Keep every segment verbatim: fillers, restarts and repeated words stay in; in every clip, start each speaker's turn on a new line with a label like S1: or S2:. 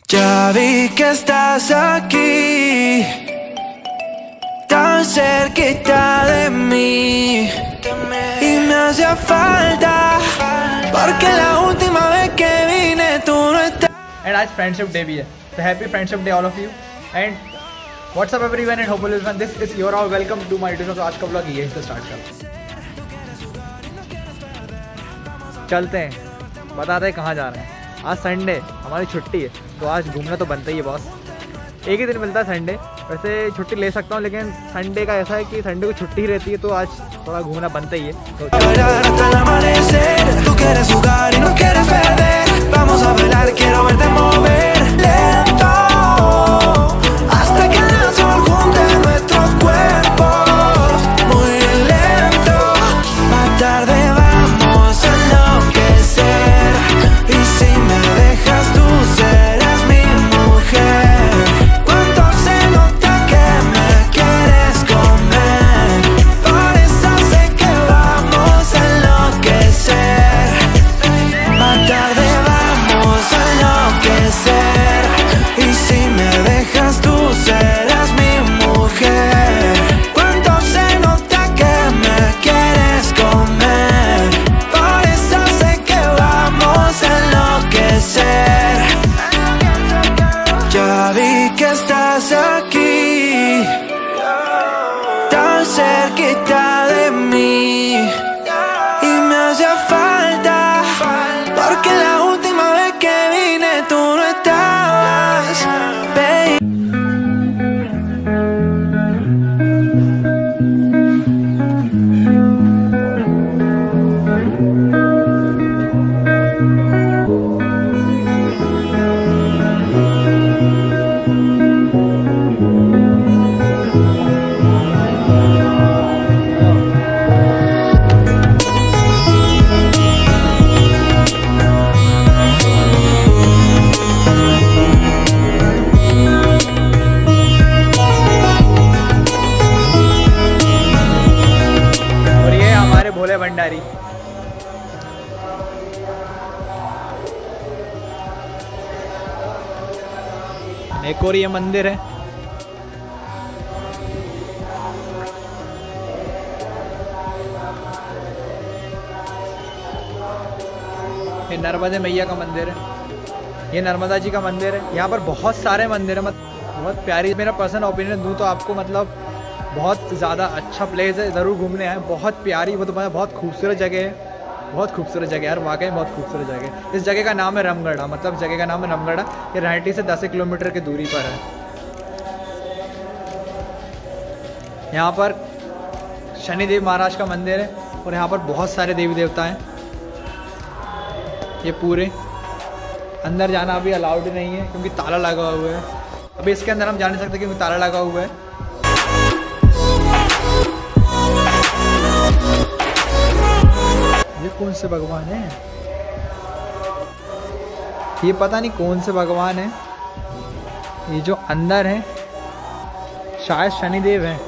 S1: Ya vi que estás aquí, tan cerquita de mí, y me hacía falta, porque la última vez que vine tú no estás.
S2: And आज friendship day भी है, so happy friendship day all of you. And what's up everyone and hope all is fun. This is your all welcome to my YouTube. तो आज का blog यहीं से start करते हैं, चलते हैं, बताते हैं कहाँ जा रहे हैं। आज संडे, हमारी छुट्टी है, तो आज घूमना तो बनता ही है बॉस। एक ही दिन मिलता है संडे, वैसे छुट्टी ले सकता हूँ, लेकिन संडे का ऐसा है कि संडे को छुट्टी रहती है, तो आज थोड़ा घूमना बनता ही है। Aquí, tan cerquita de mí, y me hacía falta, porque la última vez que vine tú no estabas, baby. भोले भंडारी, एक और ये मंदिर है। ये नर्मदे मैया का मंदिर है, ये नर्मदा जी का मंदिर है। यहाँ पर बहुत सारे मंदिर है, मतलब बहुत प्यारी। मेरा पर्सनल ओपिनियन दूँ तो आपको मतलब बहुत ज़्यादा अच्छा प्लेस है, ज़रूर घूमने आए। बहुत प्यारी, वो तो बहुत खूबसूरत जगह है, बहुत खूबसूरत जगह यार, वाकई बहुत खूबसूरत जगह है। इस जगह का नाम है रामगढ़ा, मतलब जगह का नाम है रामगढ़ा। ये रायटी से दस किलोमीटर की दूरी पर है। यहाँ पर शनिदेव महाराज का मंदिर है, और यहाँ पर बहुत सारे देवी देवता हैं। ये पूरे अंदर जाना अभी अलाउड नहीं है, क्योंकि ताला लगा हुआ है। अभी इसके अंदर हम जा नहीं सकते, क्योंकि ताला लगा हुआ है। ये कौन से भगवान है? ये पता नहीं कौन से भगवान है। ये जो अंदर है शायद शनिदेव है।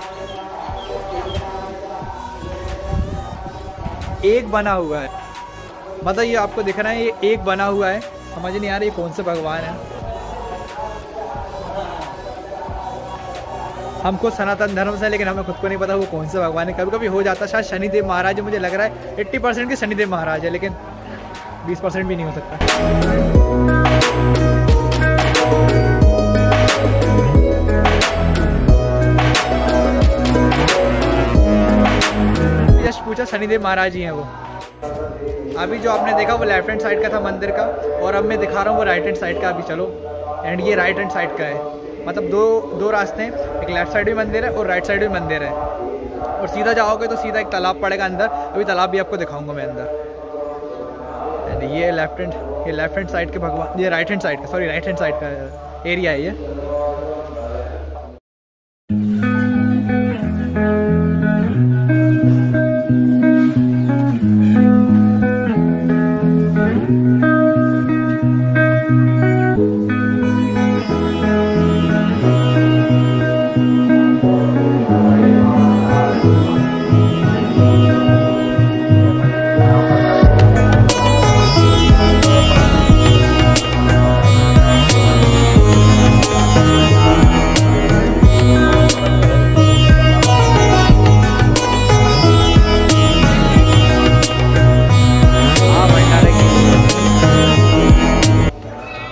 S2: एक बना हुआ है, मतलब ये आपको दिख रहा है, ये एक बना हुआ है। समझ नहीं आ रहा ये कौन से भगवान है। हमको सनातन धर्म से, लेकिन हमें खुद को नहीं पता वो कौन से भगवान है। कभी कभी हो जाता है शायद शनिदेव महाराज है, मुझे लग रहा है अस्सी परसेंट के शनिदेव महाराज है, लेकिन बीस परसेंट भी नहीं हो सकता। जस्ट पूछा, शनिदेव महाराज ही हैं वो। अभी जो आपने देखा वो लेफ्ट हैंड साइड का था मंदिर का, और अब मैं दिखा रहा हूँ वो राइट हैंड साइड का। अभी चलो, एंड ये राइट हैंड साइड का है, मतलब दो दो रास्ते हैं, एक लेफ्ट साइड भी मंदिर है और राइट साइड भी मंदिर है। और सीधा जाओगे तो सीधा एक तालाब पड़ेगा अंदर, अभी तालाब भी आपको दिखाऊंगा मैं अंदर। एंड ये लेफ्ट हैंड, ये लेफ्ट हैंड साइड के भगवान, ये राइट हैंड साइड का, सॉरी राइट हैंड साइड का एरिया है ये।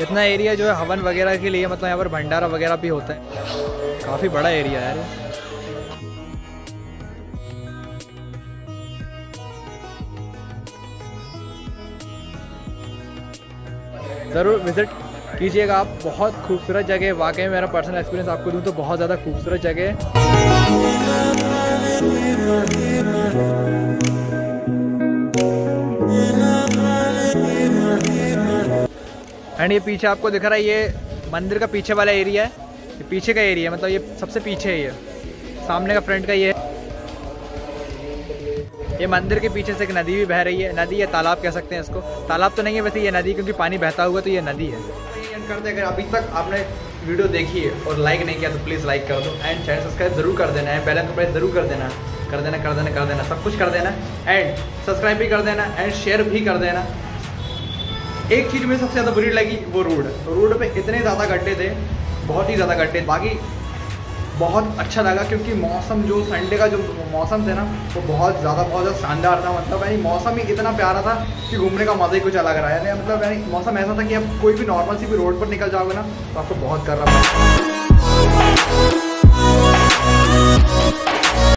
S2: इतना एरिया जो है हवन वगैरह के लिए, मतलब यहाँ पर भंडारा वगैरह भी होता है। काफ़ी बड़ा एरिया है यार। ज़रूर विज़िट कीजिएगा आप, बहुत खूबसूरत जगह है। वाकई में मेरा पर्सनल एक्सपीरियंस आपको दूँ तो बहुत ज़्यादा खूबसूरत जगह है। एंड ये पीछे आपको दिख रहा है, ये मंदिर का पीछे वाला एरिया है, ये पीछे का एरिया है, मतलब ये सबसे पीछे है। ये सामने का फ्रंट का ये है। ये मंदिर के पीछे से एक नदी भी बह रही है, नदी या तालाब कह सकते हैं इसको। तालाब तो नहीं है वैसे ये नदी, क्योंकि पानी बहता हुआ तो ये नदी है। एंड करते अगर अभी तक आपने वीडियो देखी है और लाइक नहीं किया तो प्लीज़ लाइक कर दो एंड चैनल सब्सक्राइब जरूर कर देना है, बेल आइकन प्रेस जरूर कर देना कर देना कर देना कर देना सब कुछ कर देना एंड सब्सक्राइब भी कर देना एंड शेयर भी कर देना। एक चीज़ मुझे सबसे ज़्यादा बुरी लगी वो रोड। रोड पे इतने ज़्यादा गड्ढे थे, बहुत ही ज़्यादा गड्ढे। बाकी बहुत अच्छा लगा क्योंकि मौसम जो संडे का जो मौसम थे ना वो बहुत ज़्यादा बहुत ज़्यादा शानदार था। मतलब यानी मौसम ही इतना प्यारा था कि घूमने का मज़ा ही कुछ अलग रहा है। मतलब यानी मौसम ऐसा था कि अब कोई भी नॉर्मल सी भी रोड पर निकल जाओगे ना तो आपको बहुत कर रहा था।